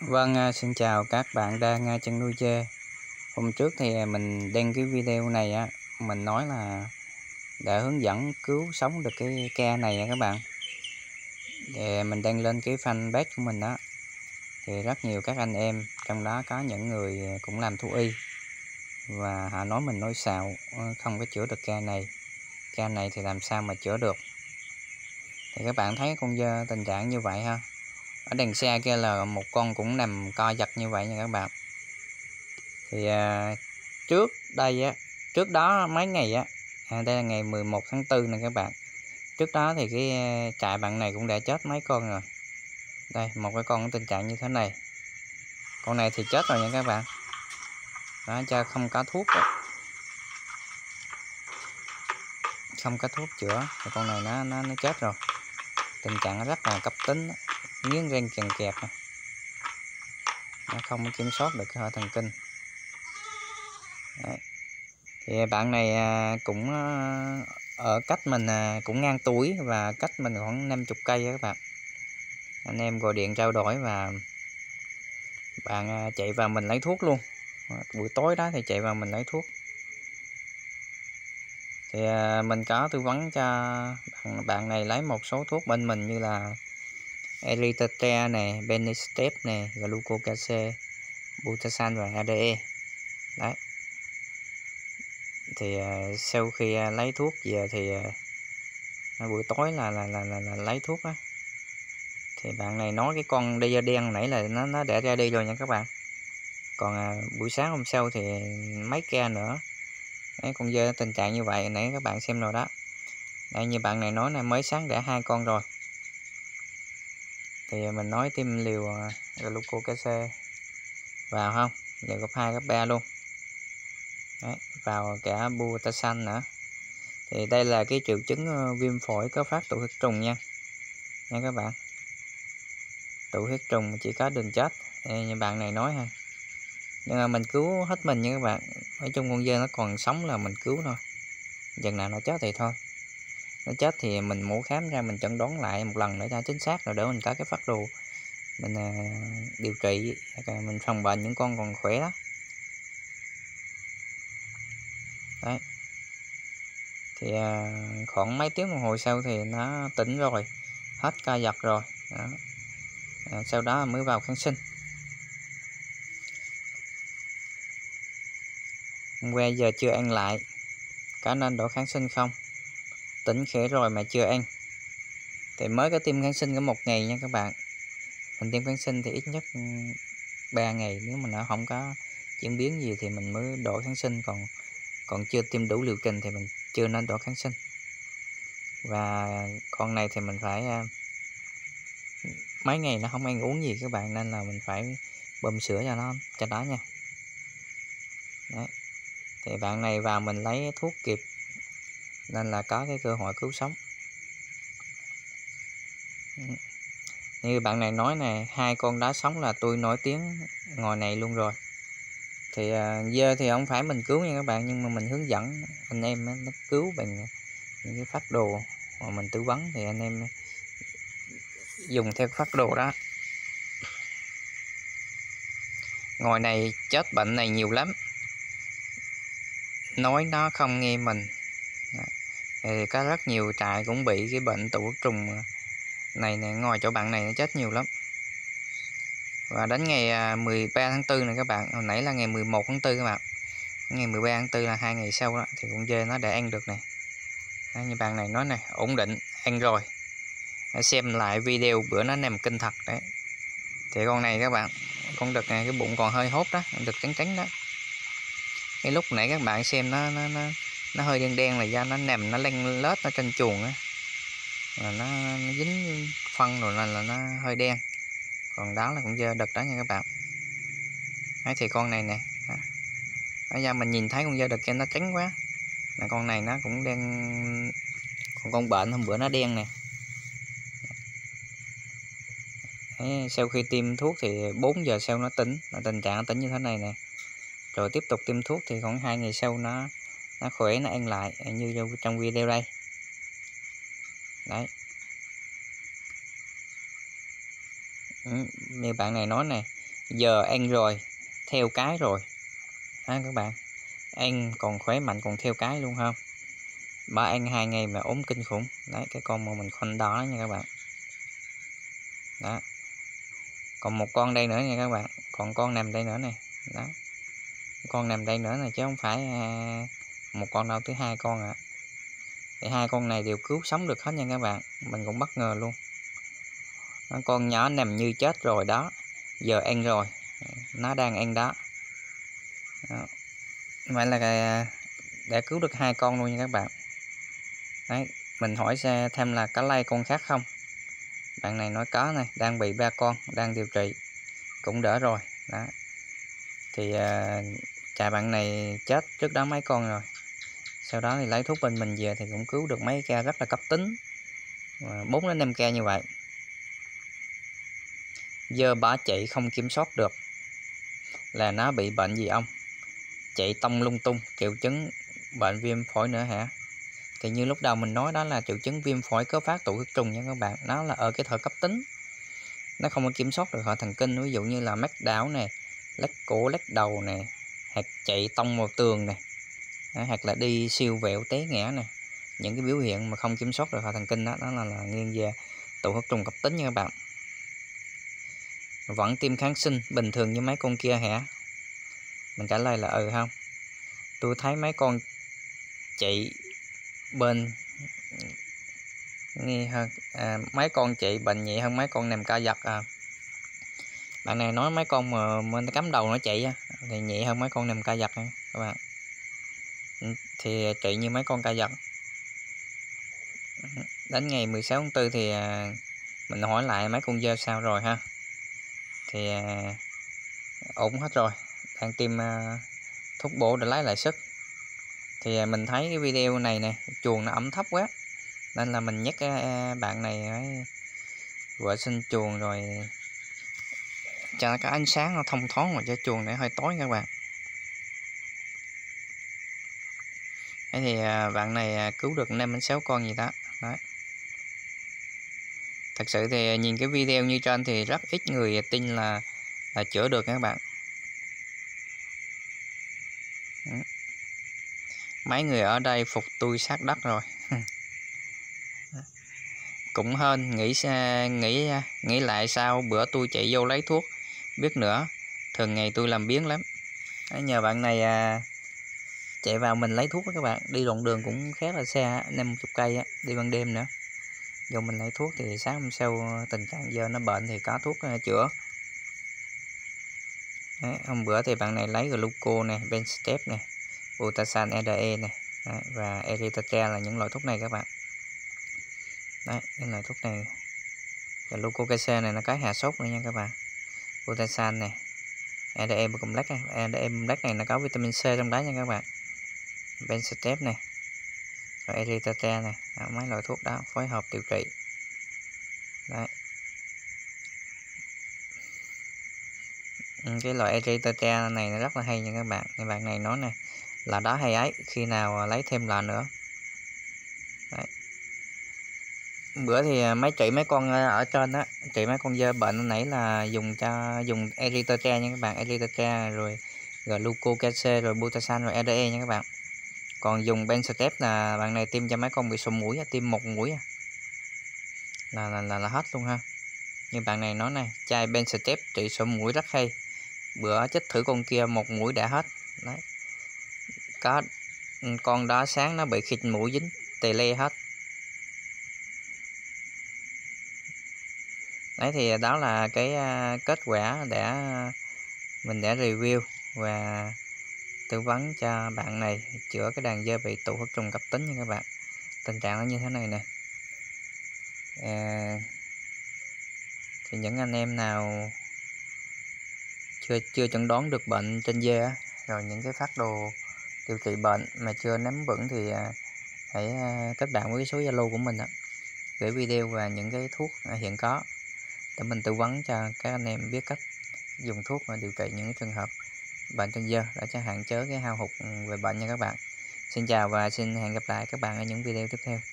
Vâng, xin chào các bạn đang chăn nuôi dê. Hôm trước thì mình đăng cái video này á, mình nói là để hướng dẫn cứu sống được cái ca này các bạn. Thì mình đăng lên cái fanpage của mình đó, thì rất nhiều các anh em, trong đó có những người cũng làm thú y, và họ nói mình nói xạo không có chữa được ca này. Ca này thì làm sao mà chữa được? Thì các bạn thấy con dê tình trạng như vậy ha. Ở đằng xa kia là một con cũng nằm co giật như vậy nha các bạn. Thì trước đó mấy ngày á, đây là ngày 11 tháng 4 nè các bạn. Trước đó thì cái trại bạn này cũng đã chết mấy con rồi. Đây, một cái con tình trạng như thế này. Con này thì chết rồi nha các bạn. Đó, cho không có thuốc đó. Không có thuốc chữa thì con này nó chết rồi. Tình trạng nó rất là cấp tính, nghiến răng kèn kẹt, nó không kiểm soát được cái hệ thần kinh. Đấy. Thì bạn này cũng ở cách mình cũng ngang tuổi và cách mình khoảng 50 cây các bạn. Anh em gọi điện trao đổi và bạn chạy vào mình lấy thuốc luôn. Buổi tối đó thì chạy vào mình lấy thuốc. Thì mình có tư vấn cho bạn này lấy một số thuốc bên mình như là Erythritol này, Benestep này, Glucocase, Butasan và ADE. Đấy. Thì sau khi lấy thuốc về thì buổi tối là lấy thuốc á, thì bạn này nói cái con đê đen nãy là nó đã ra đi rồi nha các bạn. Còn buổi sáng hôm sau thì mấy ca nữa. Đấy, con dê tình trạng như vậy nãy các bạn xem rồi đó. Đây, như bạn này nói là mới sáng đã 2 con rồi. Thì mình nói tiêm liều Glucocase vào không, liều cấp 2 cấp 3 luôn. Đấy, vào cả Butasan nữa. Thì đây là cái triệu chứng viêm phổi có phát tụ huyết trùng nha các bạn. Tụ huyết trùng chỉ có đường chết như bạn này nói ha. Nhưng mà mình cứu hết mình nha các bạn. Nói chung con dê nó còn sống là mình cứu thôi. Chừng nào nó chết thì thôi. Nó chết thì mình mổ khám ra, mình chẩn đoán lại một lần nữa cho chính xác, rồi để mình có cái phác đồ mình điều trị, mình phòng bệnh những con còn khỏe đó. Đấy. Thì khoảng mấy tiếng đồng hồ sau thì nó tỉnh rồi, hết co giật rồi đó. Sau đó mới vào kháng sinh. Hôm qua giờ chưa ăn lại, có nên đổ kháng sinh không? Tỉnh khỏe rồi mà chưa ăn thì mới có tiêm kháng sinh có 1 ngày nha các bạn. Mình tiêm kháng sinh thì ít nhất 3 ngày, nếu mà nó không có chuyển biến gì thì mình mới đổ kháng sinh, còn chưa tiêm đủ liệu trình thì mình chưa nên đổ kháng sinh. Và con này thì mình phải mấy ngày nó không ăn uống gì các bạn, nên là mình phải bơm sữa cho nó nha. Đấy. Thì bạn này vào mình lấy thuốc kịp nên là có cái cơ hội cứu sống. Như bạn này nói nè, 2 con đá sống là tôi nổi tiếng ngoài này luôn rồi. Thì dê thì không phải mình cứu nha các bạn, nhưng mà mình hướng dẫn anh em nó cứu bằng những cái phác đồ mà mình tư vấn, thì anh em dùng theo phác đồ đó. Ngoài này chết bệnh này nhiều lắm, nói nó không nghe mình. Thì có rất nhiều trại cũng bị cái bệnh tụ huyết trùng này nè, ngoài chỗ bạn này nó chết nhiều lắm. Và đến ngày 13 tháng 4 này các bạn, hồi nãy là ngày 11 tháng 4 các bạn, ngày 13 tháng 4 là 2 ngày sau đó, thì con dê nó đã ăn được này. Đó, như bạn này nói này, ổn định, ăn rồi. Xem lại video bữa nó nằm kinh thật đấy. Thì con này các bạn, con đực này cái bụng còn hơi hốt đó, đực trắng trắng đó. Cái lúc nãy các bạn xem nó hơi đen đen là do nó nằm, nó lăn lết ở trên chuồng á, nó dính phân rồi nên là nó hơi đen. Còn đó là con dê đực đó nha các bạn. Đấy, thì con này nè, bây giờ mình nhìn thấy con dê đực kia nó trắng quá, là con này nó cũng đen. Còn con bệnh hôm bữa nó đen nè. Đấy, sau khi tiêm thuốc thì 4 giờ sau nó tỉnh, là tình trạng nó tỉnh như thế này nè. Rồi tiếp tục tiêm thuốc thì khoảng 2 ngày sau nó khỏe, nó ăn lại như trong video đây. Đấy. Như bạn này nói nè, giờ ăn rồi, theo cái rồi các bạn, ăn còn khỏe mạnh còn theo cái luôn không. Bà ăn 2 ngày mà ốm kinh khủng. Đấy, cái con mà mình khoanh đó nha các bạn. Đó, còn một con đây nữa nha các bạn, còn con nằm đây nữa này. Đó, con nằm đây nữa này, chứ không phải một con đâu, tới 2 con ạ. Thì 2 con này đều cứu sống được hết nha các bạn, mình cũng bất ngờ luôn. Đó, con nhỏ nằm như chết rồi đó, giờ ăn rồi, nó đang ăn đó. Đó, vậy là đã cứu được 2 con luôn nha các bạn. Đấy, mình hỏi thêm là có lây con khác không, bạn này nói có này, đang bị 3 con, đang điều trị cũng đỡ rồi. Đó, thì trà bạn này chết trước đó mấy con rồi, sau đó thì lấy thuốc bên mình về thì cũng cứu được mấy ca rất là cấp tính, 4 đến 5 ca như vậy. Giờ bà chạy không kiểm soát được là nó bị bệnh gì ông? Chạy tông lung tung, triệu chứng bệnh viêm phổi nữa hả? Thì như lúc đầu mình nói đó là triệu chứng viêm phổi có phát tụ huyết trùng nha các bạn. Nó là ở cái thời cấp tính, nó không có kiểm soát được hệ thần kinh, ví dụ như là mắc đảo nè, lách cổ lách đầu nè, hoặc chạy tông vào tường nè, hoặc là đi siêu vẹo té ngã nè. Những cái biểu hiện mà không kiểm soát được hệ thần kinh đó, là nghiêng về tụ huyết trùng cấp tính nha các bạn. Vẫn tiêm kháng sinh bình thường như mấy con kia hả? Mình trả lời là không. Tôi thấy mấy con chị bên nghi hơn, mấy con chị bệnh nhẹ hơn mấy con nằm co giật à. Bạn này nói mấy con mà nó cắm đầu nó chạy thì nhẹ hơn mấy con nằm co giật nha các bạn. Thì trị như mấy con co giật. Đến ngày 16 tháng 4 thì mình hỏi lại mấy con dơ sao rồi ha. Thì ổn hết rồi, đang tiêm thuốc bổ để lấy lại sức. Thì mình thấy cái video này nè, chuồng nó ẩm thấp quá, nên là mình nhắc bạn này vệ sinh chuồng rồi cho nó có ánh sáng nó thông thoáng, mà cho chuồng này hơi tối các bạn. Thế thì bạn này cứu được 5 đến 6 con gì đó. Đấy, thật sự thì nhìn cái video như trên thì rất ít người tin là chữa được các bạn. Mấy người ở đây phục tôi sát đất rồi. Cũng hên, nghĩ lại sao bữa tôi chạy vô lấy thuốc biết nữa, thường ngày tôi làm biếng lắm. Nhờ bạn này chạy vào mình lấy thuốc đó các bạn, đi đoạn đường cũng khá là xa, 50 cây á, đi ban đêm nữa, vô mình lấy thuốc thì sáng hôm sau tình trạng giờ nó bệnh thì có thuốc chữa. Đấy, hôm bữa thì bạn này lấy gluco nè, Benstep nè, Butasan EDE nè, và Erythritol là những loại thuốc này các bạn. Đấy, những loại thuốc này, glucose này nó có hạ sốt nữa nha các bạn. Butasan nè, EDE Black, EDE Black này nó có vitamin C trong đó nha các bạn. Benstep này, rồi Erythritol này, mấy loại thuốc đó phối hợp điều trị. Đấy, cái loại Erythritol này nó rất là hay nha các bạn. Thì bạn này nói nè là đó hay ấy, khi nào lấy thêm là nữa. Đấy, bữa thì mấy con ở trên đó, trị mấy con dơ bệnh nãy là dùng Erythritol nha các bạn, Erythritol rồi glucose rồi Butasan rồi EDE nha các bạn. Còn dùng Benstep là bạn này tiêm cho mấy con bị sổ mũi, tiêm 1 mũi là hết luôn ha. Như bạn này nói này, chai Benstep trị sổ mũi rất hay, bữa chích thử con kia 1 mũi đã hết. Đấy, có con đó sáng nó bị khịt mũi dính tê le hết. Đấy, thì đó là cái kết quả mình đã review và tư vấn cho bạn này chữa cái đàn dơ bị tụ huyết trùng cấp tính nha các bạn. Tình trạng nó như thế này nè. Thì những anh em nào chưa chẩn đoán được bệnh trên dê rồi những cái phác đồ điều trị bệnh mà chưa nắm vững thì hãy kết bạn với cái số Zalo của mình gửi video và những cái thuốc hiện có để mình tư vấn cho các anh em biết cách dùng thuốc và điều trị những cái trường hợp bệnh trên dơ để cho hạn chế cái hao hụt về bệnh nha các bạn. Xin chào và xin hẹn gặp lại các bạn ở những video tiếp theo.